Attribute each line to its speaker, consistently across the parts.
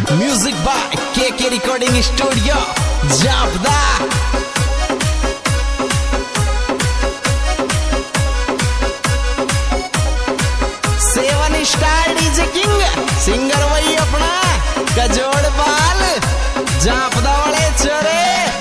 Speaker 1: Music by के recording studio जापदा। Seven star DJ king singer वही अपना गजोड़ बाल जापदा वाले चोरे।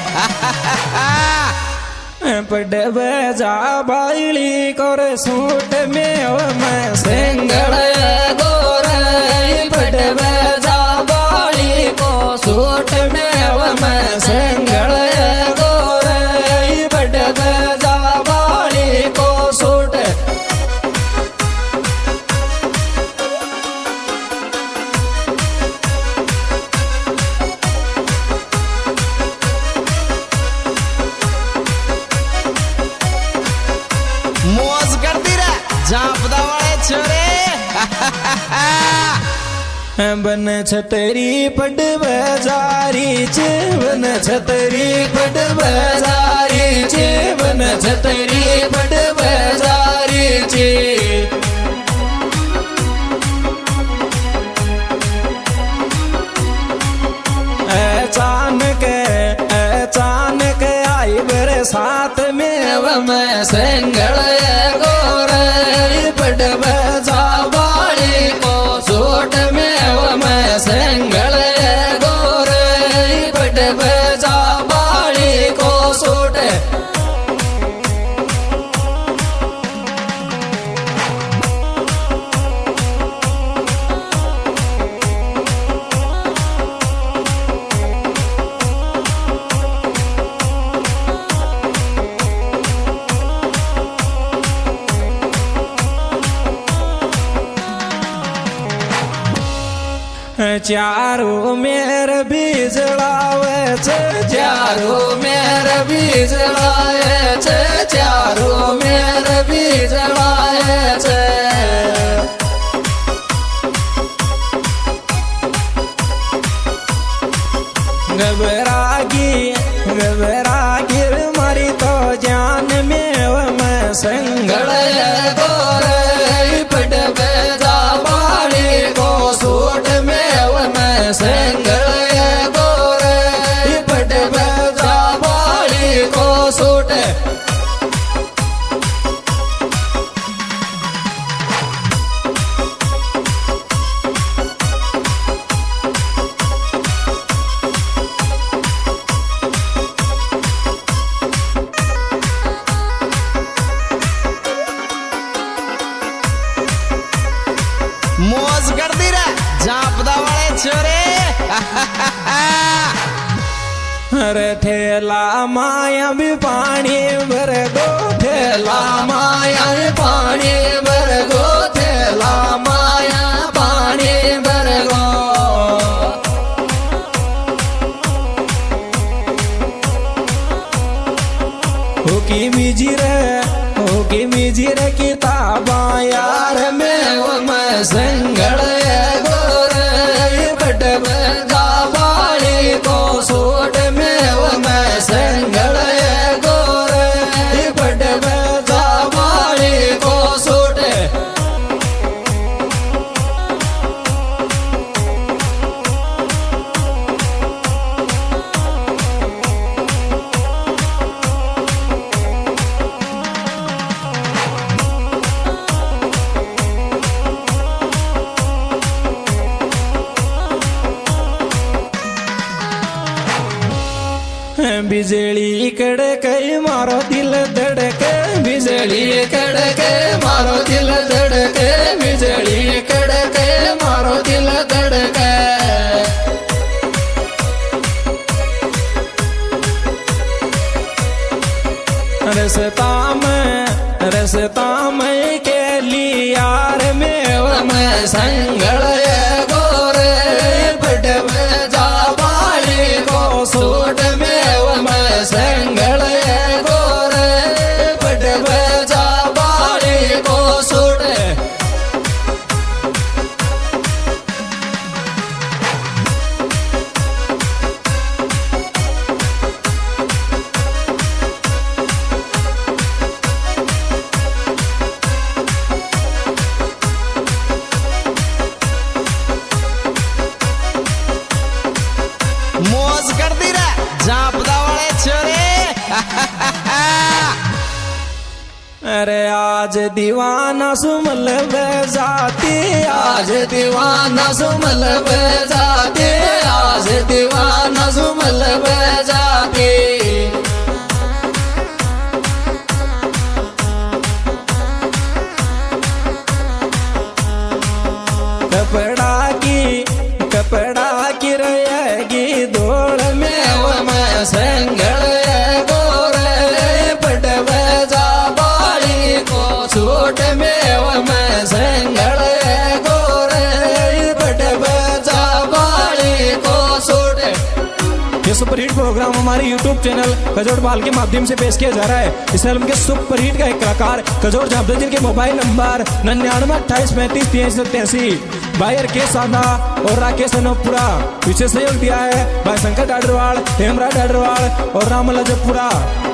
Speaker 2: पड़वे जा बाइली कोर सूट में सिंगल गोरे पड़वे जा बाइली को सूट में सिंगल गोरे पड़वे जा बाइली को सूट।
Speaker 1: मौज कर दी रे जापदा वाले छोरे।
Speaker 2: बन छतरी पड बजारी चे बन छतरी पड बजारी चे बन छतरी पड बजारी चे। अचानक आई बरसात में मैं सिंगल गोरे पड बजा बाड़ी को सूट में मैं सिंगल गोरे पड बजा बाड़ी को सूट। चारों मेर बीज लावे चारों मेर बीज लाए चारों मेर बीज लाए। घबरागी मारी तो जान में मैं सिंगल गोरे पट बेजा बाड़ी को सूट में मैं सिंगल गोरे पट बेजा बाड़ी को सूट।
Speaker 1: मौज कर दी रे जापदा वाले छोरे।
Speaker 2: अरे ठेला माया भी पानी भर गो ठेला माया भी पानी भर गो ठेला माया पानी भर गो। होकी मिजीर किताबा यार में वो मैं सिंगल गोरे पट बजा बाड़ी को सूट में वो मैं सिंगल गोरे पट बजा बाड़ी को सूट। बिजली कड़के मारो दिल धड़के बिजली कड़के मारो दिल धड़के बिजली कड़के मारो दिल धड़के। रसता में के लियार में मैं सिंगल गोरे पट बजा बाड़ी को सूट में मैं सिंगल गोरे पट बजा बाड़ी को सूट। अरे आज दीवाना सुमल जाती, आज दीवाना सुमल जाती, आज दीवाना सुमल जाती। कपड़ा की रहेगी दौड़ में वो मैं संगल सूट में वो मैं संगल गोरे बट बजा बाली को सूट। ये सुपरहिट प्रोग्राम हमारे YouTube चैनल कजोड़ बाल के माध्यम से पेश किया जा रहा है। इस फिल्म के सुपरहिट का एक कलाकार कजोड़ झापदा जिनके मोबाइल नंबर 9928353383 भाई के साधा और राकेश अनोपुरा। विशेष सहयोग दिया है भाई शंकर डाडरवाल, हेमराज डाडरवाल और रामल अजपुरा।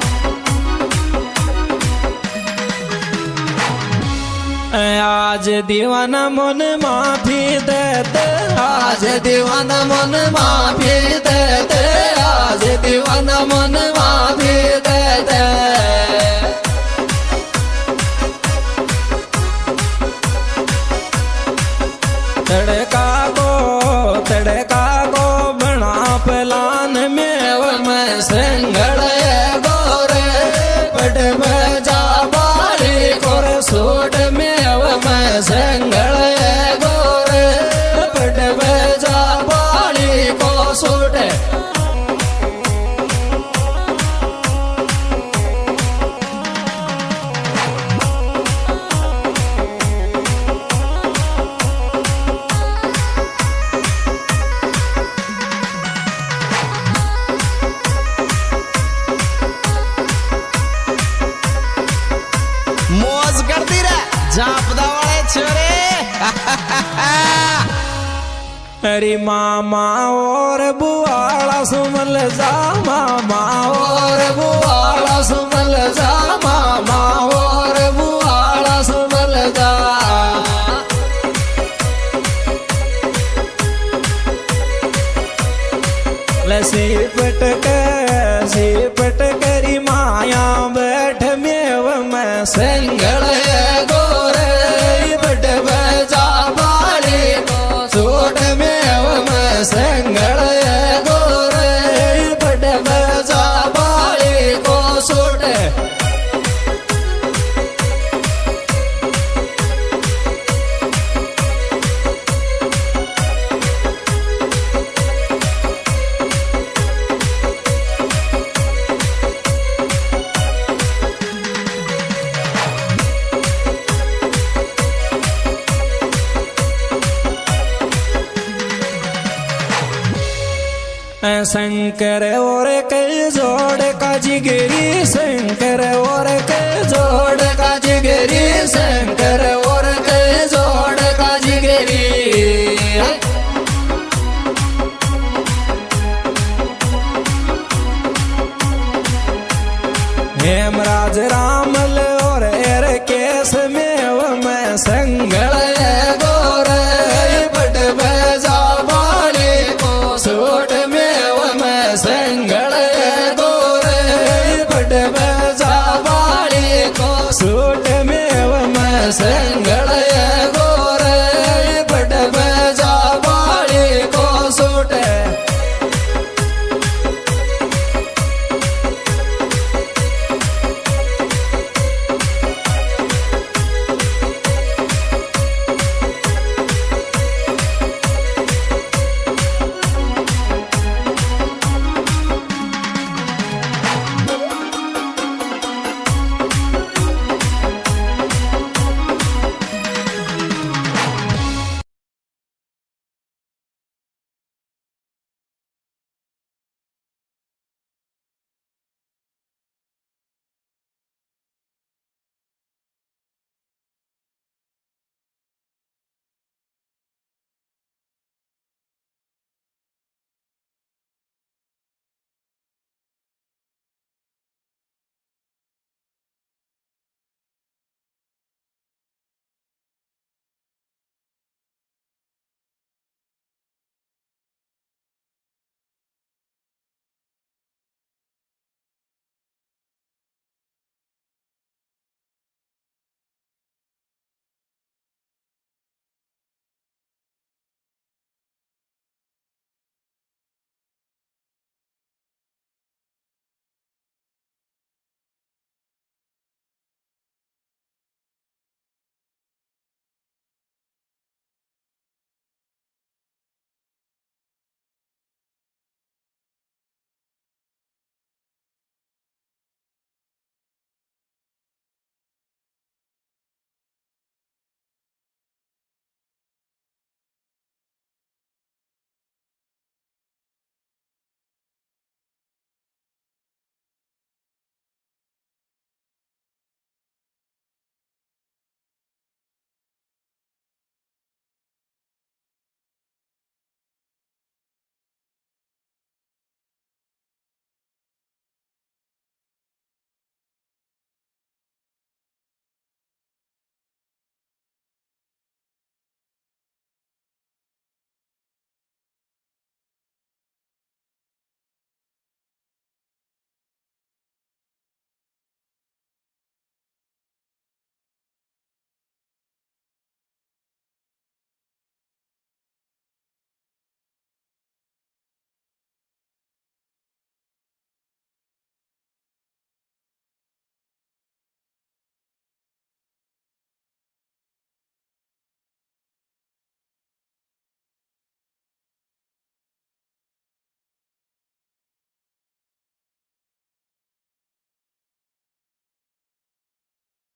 Speaker 2: आज दीवाना मन माफी दे दे, आज दीवाना मन माफी दे दे, आज दीवाना मन माफी दे दे। तड़का को बना पलान में वो मैं संगल गोरे बट बजा बाली कोरे सूट में वो मैं संगल गोरे बट बजा बाली को सूट।
Speaker 1: मौज करती रह झापदा वाले छोरे।
Speaker 2: अरे मामा और बुआला सुमल जा, मामा और बुआला सुमल जा, मामा और बुआला सुमल जा। सिपट करी माया बैठ में मैं संगल गोरे बट बजा बाली को सूट में मैं संगल गोरे बट बजा बाली को सूट। शंकर और कल जोड़ का जिगरी, शंकर और कल जोड़ का जिगरी, शंकर और कल जोड़